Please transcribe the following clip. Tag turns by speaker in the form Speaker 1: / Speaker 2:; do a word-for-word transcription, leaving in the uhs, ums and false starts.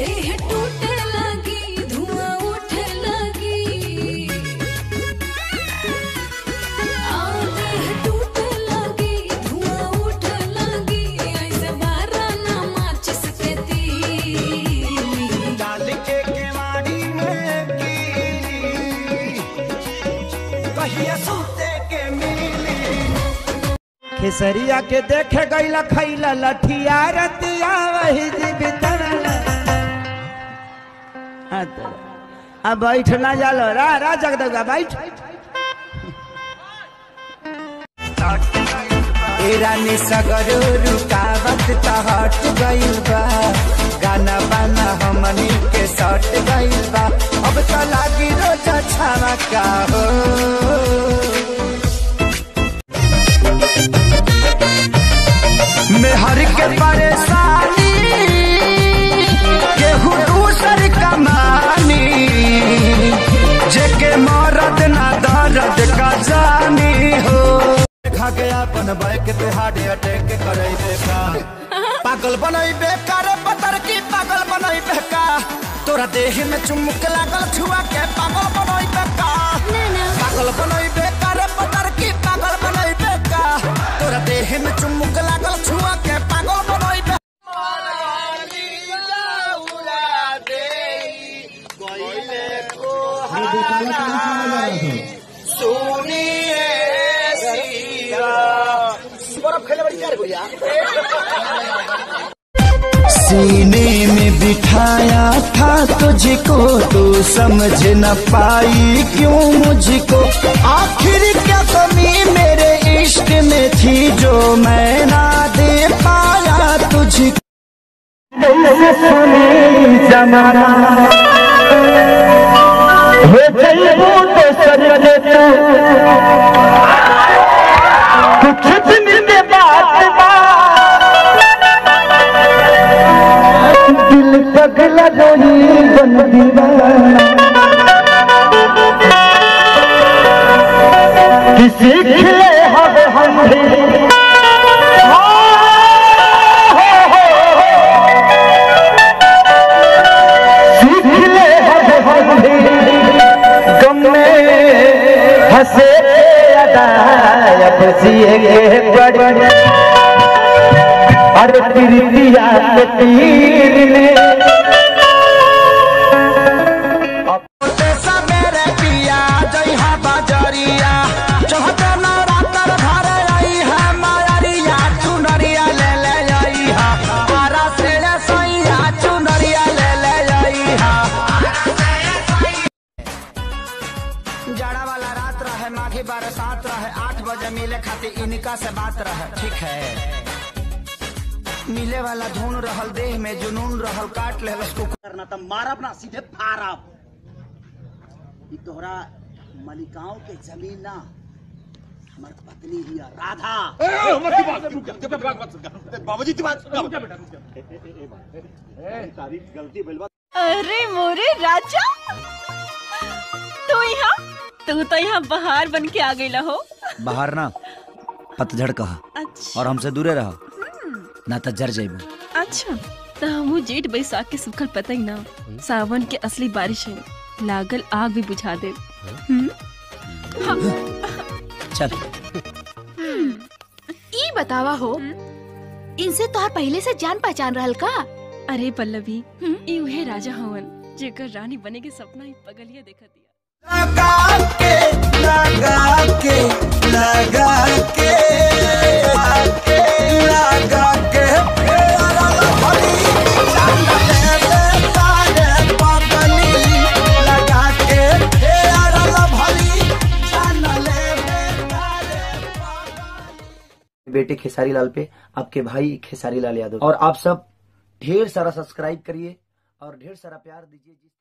Speaker 1: टूटे लगी धुआं उठे लगी, टूटे लगी धुआं उठे लगी, ऐसे बारा ना माचिस के तीली
Speaker 2: डाल के केवाड़ी में कीली कहिया सूते के मिली। खेसरिया के देखे गईला खैला लठिया रतिया वही जीवित अब बैठ ना जालो रा रा जगदगा बैठ। ए रानी सगरो रुकावट त हट गइल बा, गाना बाना हमनी के सट गइल बा, अब त लागी रोज छावा का हो। मैं हर के परेशानी केहू दूसर कमानी, जेके मरद ना दर्द का जानी हो। खा के अपन बाइक पे हार्ट अटैक करे बेका, पागल बनई बेकार पतर की पागल बनई बेका, तोरा देह में चुमुक लागल छुआ के पागल बनई बेका, पागल बनई बेकार पतर की पागल बनई बेका, तोरा देह में चुमुक लागल छुआ के पागल बनई बेका। सीने में बिठाया था तुझको, तू समझ न पाई क्यों मुझको, आखिर क्या कमी मेरे इश्क में थी जो मैं ना दे पाया तुझको। जमाना दिल पगला रोही बन दीवाना, किसी खिले हवे हम भी सीखले हवे हम भी, गम में हंसे अदा अब जिएंगे बड़े, अरे प्रीतिया के तीर ने मेरे पिया जइहा बाजरिया, चौहते नवरात्र भरे आई है मायरिया, चुनरिया ले ले आई हा, आरा से सैया चुनरिया ले ले आई हा। जाड़ा वाला रात रहे माघी बरसात रहे, आठ बजे मिले खातिर इनका से बात रहे, ठीक है मिले वाला धुन रहल, देह में जुनून रहल, काट ले उसको करना था मारब ना सीधे फारब। ई तोहरा मलिकाओं के जमीन ना, हमार पत्नी ही राधा। बाबूजी की बात तारीफ गलती बोलबा।
Speaker 3: अरे मोरे राजा, तू यहाँ तू तो यहाँ बाहर बन के आ गई हो।
Speaker 2: बाहर ना पतझड़ कहा।
Speaker 3: अच्छा।
Speaker 2: और हमसे दूरे रहा ना तो जर जाइबो।
Speaker 3: अच्छा तो हम जेठ बैसाख के सुखल पता ही ना, सावन के असली बारिश है, लागल आग भी बुझा दे।
Speaker 2: चल
Speaker 4: ई बतावा हो, इनसे तोहर पहले से जान पहचान रहल का?
Speaker 3: अरे पल्लवी, ई उहे राजा हवन जेकर रानी बने के सपना ही पगलिया देखा दिया।
Speaker 2: लगा के लगा के लगा के लगा के बेटे खेसारी लाल पे आपके भाई खेसारी लाल यादव, और आप सब ढेर सारा सब्सक्राइब करिए और ढेर सारा प्यार दीजिए।